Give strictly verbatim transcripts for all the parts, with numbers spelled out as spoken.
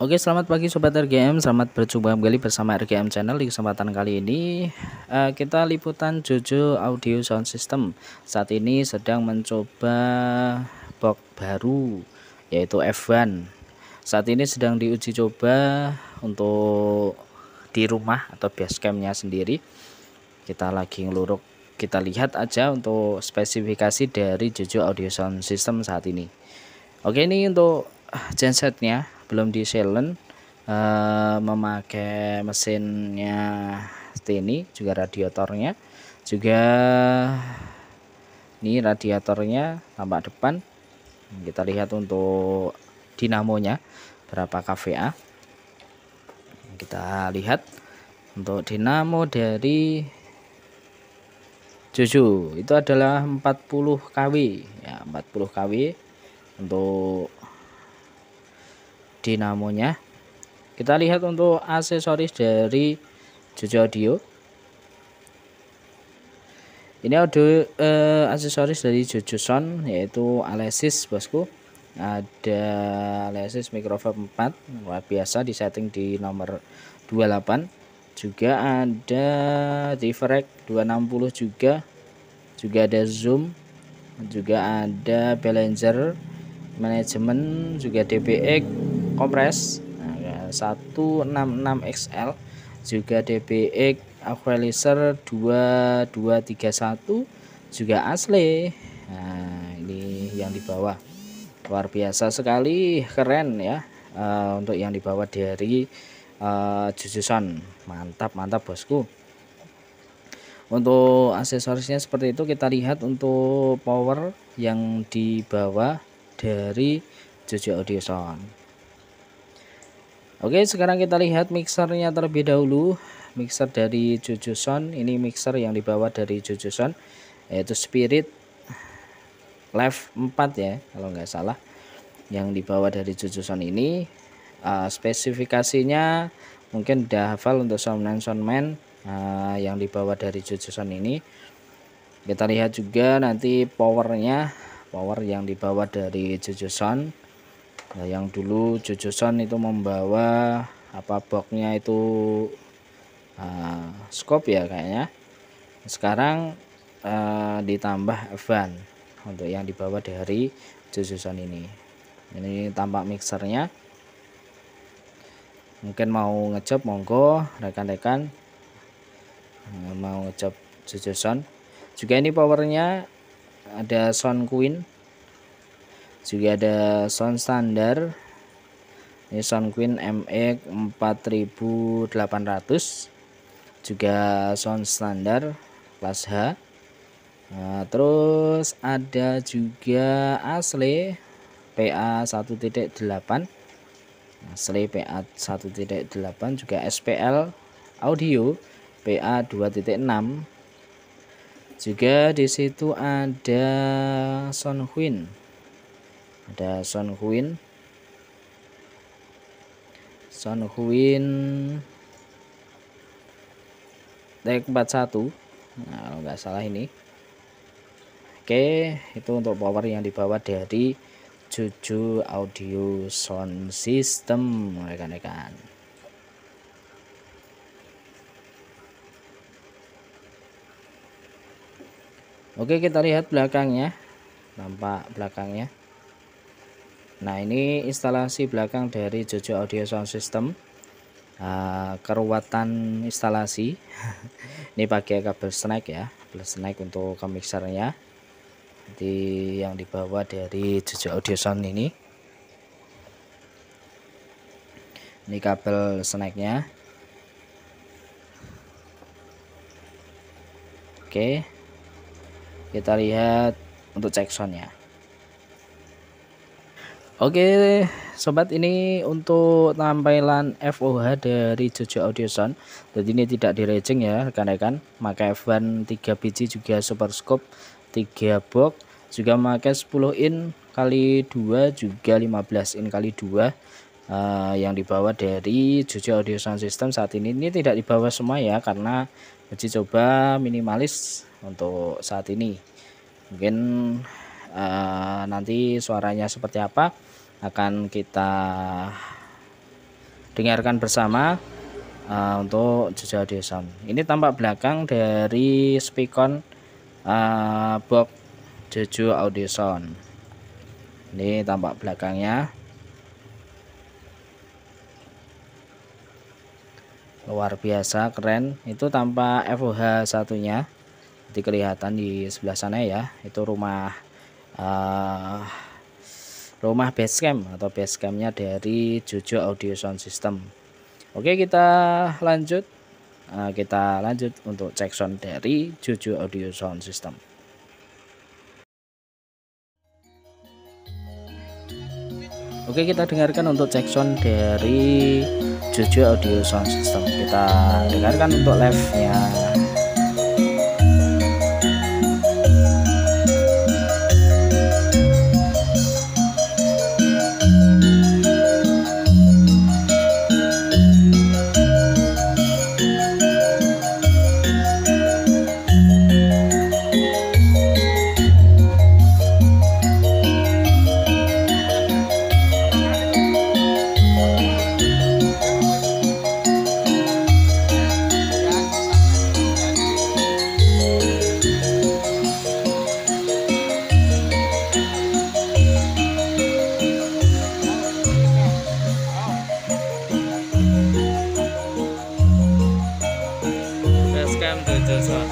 Oke, selamat pagi Sobat R G M, selamat berjumpa kembali bersama R G M Channel. Di kesempatan kali ini eh, kita liputan Jojo Audio Sound System saat ini sedang mencoba box baru yaitu F satu. Saat ini sedang diuji coba untuk di rumah atau basecampnya sendiri. Kita lagi ngeluruk, kita lihat aja untuk spesifikasi dari Jojo Audio Sound System saat ini. Oke, ini untuk gensetnya belum di silent, eh, memakai mesinnya Steny, juga radiatornya juga ini radiatornya tampak depan. Kita lihat untuk dinamonya berapa kVA. Kita lihat untuk dinamo dari Jojo itu adalah empat puluh kW ya, empat puluh kW untuk dinamonya. Kita lihat untuk aksesoris dari Jojo Audio. Ini audio eh, aksesoris dari Jojo Sound yaitu Alesis bosku. Ada Alesis mikrofon empat luar biasa, disetting di nomor dua puluh delapan. Juga ada Diverect dua enam nol juga. Juga ada zoom, juga ada balancer, manajemen, juga D B X, kompres nah, seratus enam puluh enam X L, juga D B X equalizer dua dua tiga satu, juga asli. Nah, ini yang di bawah luar biasa sekali, keren ya. Uh, untuk yang dibawa dari uh, Jojo Sound, mantap mantap bosku. Untuk aksesorisnya seperti itu. Kita lihat untuk power yang dibawa dari Jojo Audio Sound. Oke, sekarang kita lihat mixernya terlebih dahulu. Mixer dari Jojo Sound, ini mixer yang dibawa dari Jojo Sound yaitu Spirit Live empat ya kalau nggak salah, yang dibawa dari Jojo Sound ini. uh, spesifikasinya mungkin udah hafal untuk soundman soundman uh, yang dibawa dari Jojo Sound ini. Kita lihat juga nanti powernya, power yang dibawa dari Jojo Sound. Nah, yang dulu Jojo Sound itu membawa apa boxnya itu uh, scope ya kayaknya. Sekarang uh, ditambah F satu untuk yang dibawa dari Jojo Sound ini. Ini tampak mixernya. Mungkin mau ngejob monggo rekan-rekan mau ngejob Jojo Sound. Juga ini powernya ada Sound Queen, juga ada sound standar. Ini Sound Queen M X empat ribu delapan ratus, juga sound standar kelas H. Nah, terus ada juga asli P A satu titik delapan, asli P A satu titik delapan, juga S P L audio P A dua titik enam. Juga di situ ada Sound Queen, ada Sound Queen, Sound Queen T empat puluh satu, nah kalau nggak salah ini. Oke, itu untuk power yang dibawa dari Jojo Audio Sound System rekan-rekan. Oke, kita lihat belakangnya, nampak belakangnya. Nah, ini instalasi belakang dari Jojo Audio Sound System. Uh, keruatan instalasi ini pakai kabel snack ya, kabel snack untuk ke mixernya. Jadi yang dibawa dari Jojo Audio Sound ini, ini kabel snacknya. Oke, kita lihat untuk cek soundnya. Oke sobat, ini untuk tampilan F O H dari Jojo Audio Sound. Jadi ini tidak direjeng ya rekan-rekan, maka F satu tiga biji, juga super scope tiga box, juga memakai sepuluh in kali dua, juga lima belas in kali dua. Uh, yang dibawa dari Jojo Audio Sound System saat ini. Ini tidak dibawa semua ya, karena uji coba minimalis untuk saat ini. Mungkin uh, nanti suaranya seperti apa akan kita dengarkan bersama uh, untuk Jojo Audio Sound. Ini tampak belakang dari speakon uh, box Jojo Audio Sound. Ini tampak belakangnya, luar biasa keren. Itu tampak F O H satunya, jadi kelihatan di sebelah sana ya, itu rumah uh, rumah basecamp atau basecampnya dari Jojo Audio Sound System. Oke, kita lanjut uh, kita lanjut untuk cek sound dari Jojo Audio Sound System. Oke, kita dengarkan untuk cek sound dari Jojo Audio Sound System. Kita dengarkan untuk live-nya. Basecamp Jojo Sound.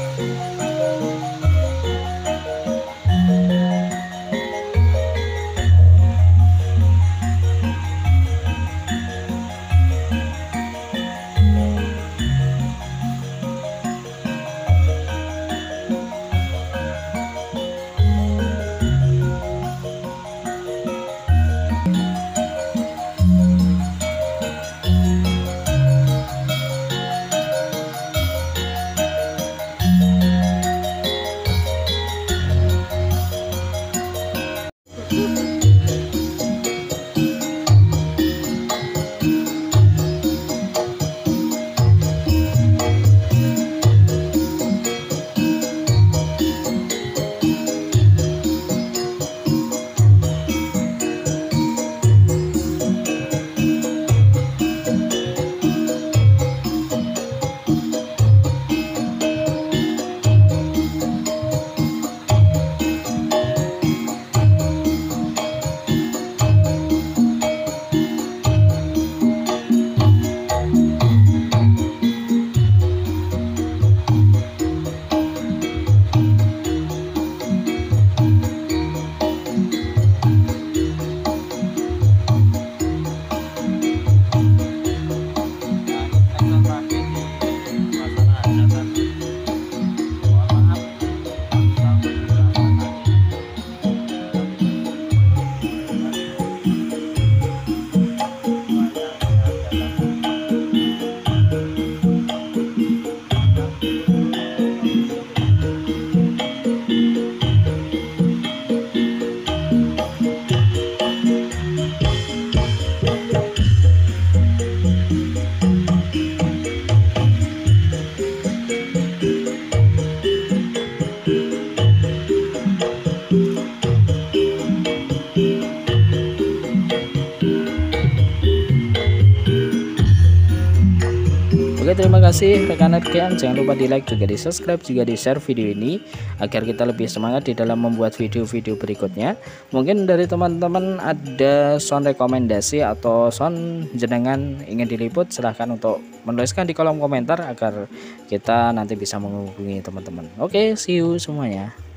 Oke, terima kasih rekan-rekan, jangan lupa di like juga di subscribe juga di share video ini agar kita lebih semangat di dalam membuat video-video berikutnya. Mungkin dari teman-teman ada sound rekomendasi atau sound jenengan ingin diliput, silahkan untuk menuliskan di kolom komentar agar kita nanti bisa menghubungi teman-teman. Oke, see you semuanya.